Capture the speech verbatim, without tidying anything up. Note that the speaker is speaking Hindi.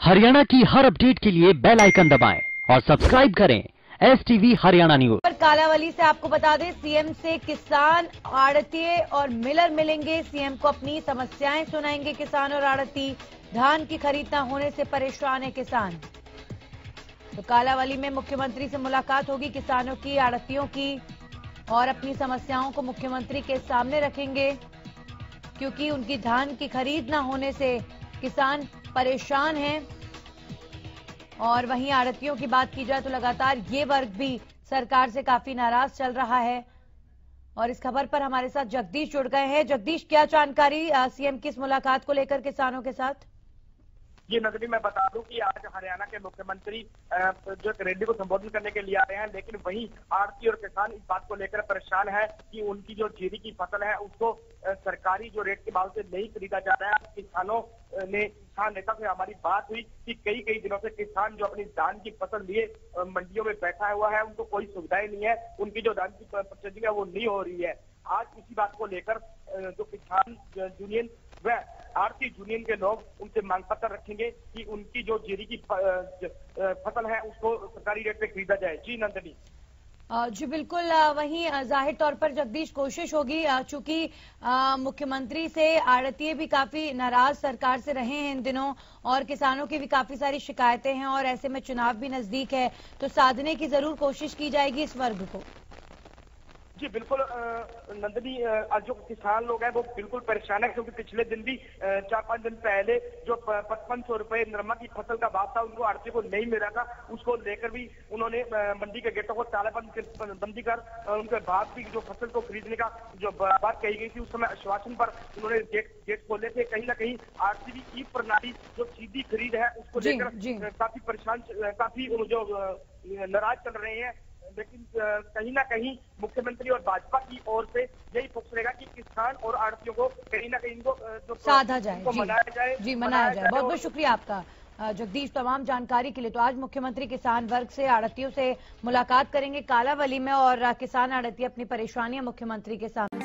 हरियाणा की हर अपडेट के लिए बेल आइकन दबाएं और सब्सक्राइब करें एस टीवी हरियाणा न्यूज। पर कालावली से आपको बता दें, सीएम से किसान, आड़तिये और मिलर मिलेंगे। सीएम को अपनी समस्याएं सुनाएंगे किसान और आड़ती। धान की खरीद न होने से परेशान है किसान। तो कालावली में मुख्यमंत्री से मुलाकात होगी किसानों की, आड़तियों की, और अपनी समस्याओं को मुख्यमंत्री के सामने रखेंगे, क्योंकि उनकी धान की खरीद न होने से किसान परेशान हैं। और वहीं आड़तियों की बात की जाए तो लगातार ये वर्ग भी सरकार से काफी नाराज चल रहा है। और इस खबर पर हमारे साथ जगदीश जुड़ गए हैं। जगदीश, क्या जानकारी सीएम की इस मुलाकात को लेकर किसानों के साथ? ये नगरी मैं बता दूं कि आज हरियाणा के मुख्यमंत्री जो रैली को संबोधित करने के लिए आ रहे हैं, लेकिन वहीं आड़ती और किसान इस बात को लेकर परेशान है कि उनकी जो जीरी की फसल है उसको सरकारी जो रेट के भाव से नहीं खरीदा जा रहा है। किसानों ने किसान नेता से हमारी बात हुई कि कई कई दिनों से किसान जो अपनी धान की फसल लिए मंडियों में बैठा हुआ है, उनको कोई सुविधाएं नहीं है, उनकी जो धान की प्रोसेसिंग है वो नहीं हो रही है। आज इसी बात को लेकर जो किसान यूनियन व आरती यूनियन के लोग उनसे मांग पत्र रखेंगे कि उनकी जो जीरी की फसल है उसको सरकारी रेट पे खरीदा जाए। जी नंदनी। जी बिल्कुल, वहीं जाहिर तौर पर जगदीश कोशिश होगी, चूंकि मुख्यमंत्री से आड़तिये भी काफी नाराज सरकार से रहे हैं इन दिनों, और किसानों की भी काफी सारी शिकायतें हैं, और ऐसे में चुनाव भी नजदीक है, तो साधने की जरूर कोशिश की जाएगी इस वर्ग को। जी बिल्कुल नंदनी, आज जो किसान लोग हैं वो बिल्कुल परेशान है, क्योंकि पिछले दिन भी चार पांच दिन पहले जो पचपन सौ रुपए नरमा की फसल का भाव था उनको आड़ती को नहीं मिला था। उसको लेकर भी उन्होंने मंडी के गेटों को तालाबंद बंदी कर उनके बाद भी जो फसल को खरीदने का जो बात कही गई थी उस समय आश्वासन पर उन्होंने गेट गेट खोले थे। कहीं ना कहीं आरती की ई प्रणाली जो सीधी खरीद है उसको लेकर काफी परेशान, काफी जो नाराज चल रहे हैं। लेकिन कहीं ना कहीं मुख्यमंत्री और भाजपा की ओर से यही फोकस रहेगा कि किसान और आड़तियों को कहीं ना कहीं इनको जो साधा जाए, जी, मनाया जाए जी मनाया जाए। बहुत बहुत शुक्रिया आपका जगदीश तमाम जानकारी के लिए। तो आज मुख्यमंत्री किसान वर्ग से, आड़तियों से मुलाकात करेंगे कालावली में, और किसान आड़ती अपनी परेशानियां मुख्यमंत्री के सामने